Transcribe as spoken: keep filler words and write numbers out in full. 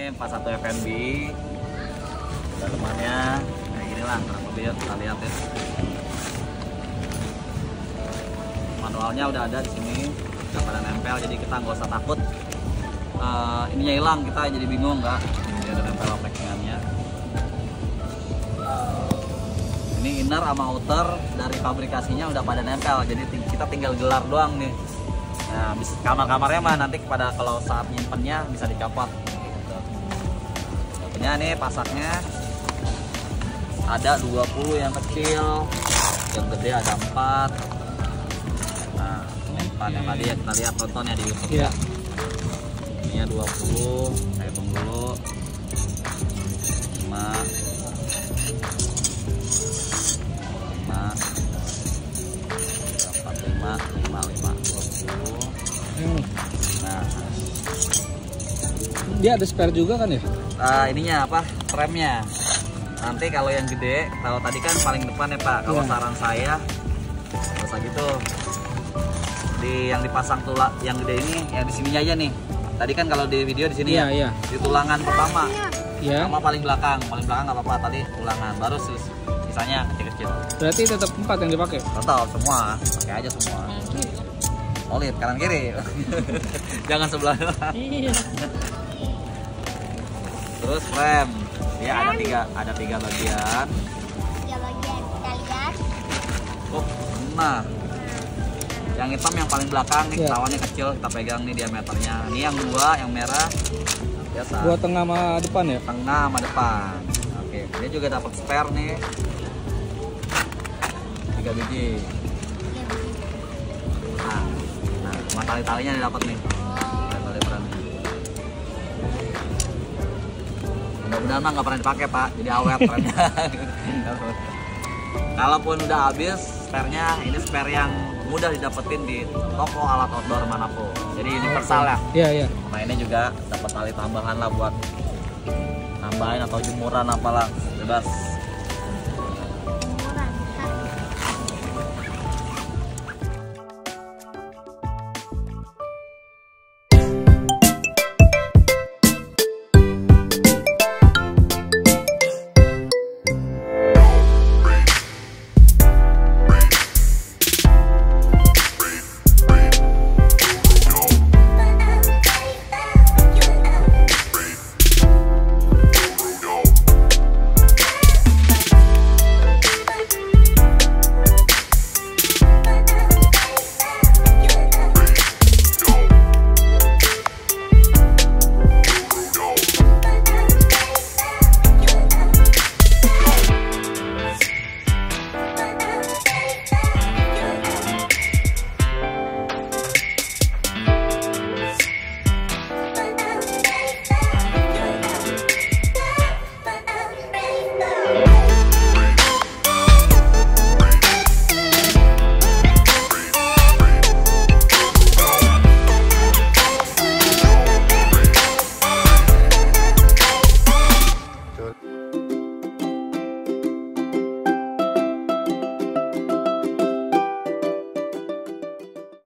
ini empat satu F N B. Dalemannya kayak gini lah, kurang lebih kita lihat ya. Manualnya udah ada di sini, udah pada nempel, jadi kita nggak usah takut uh, ininya hilang, kita jadi bingung nggak. Ini ada nempel packingannya. Ini inner sama outer dari pabrikasinya udah pada nempel, jadi kita tinggal gelar doang nih. Nah, kamar-kamarnya mah nanti pada kalau saat nyimpennya bisa dicopot. Gitu. Punya nih pasaknya ada dua puluh yang kecil, yang gede ada empat. Nah, yang empat yang tadi ya kita lihat tontonnya di YouTube ya. Ini dua puluh, saya hitung dulu. lima lima empat lima lima lima dua puluh. Hmm. Nah, dia ada spare juga kan ya? uh, ininya apa? Remnya. Nanti kalau yang gede, kalau tadi kan paling depan ya Pak. Kalau ya. saran saya, nggak usah gitu. Di yang dipasang tulang, yang gede ini, yang di sininya aja nih. Tadi kan kalau di video di sini ya, ya, ya, di tulangan pertama, ya. sama paling belakang, paling belakang nggak apa-apa tadi tulangan, baru sisanya kecil-kecil. Berarti tetap empat yang dipakai? Total semua, pakai aja semua. Solid kanan kiri, jangan sebelah. Terus frame, dia ada tiga, ada tiga bagian. Tiga bagian kita lihat. Oh, nah, yang hitam yang paling belakang nih, ya. Lawannya kecil, kita pegang nih diameternya. Ini yang dua, yang merah biasa. Buat tengah sama depan ya? Tengah sama depan. Oke, dia juga dapat spare nih, tiga biji. Nah, nah sama tali-talinya dapat nih. Tali-tali perannya. Mudah-mudahan mah nggak pernah dipakai Pak, jadi awet remnya. Kalaupun udah habis spare-nya, ini spare yang mudah didapetin di toko alat outdoor manapun. Jadi universal ya. Iya, iya. Nah ini juga dapat tali tambahan lah buat nambahin atau jemuran apalah, bebas.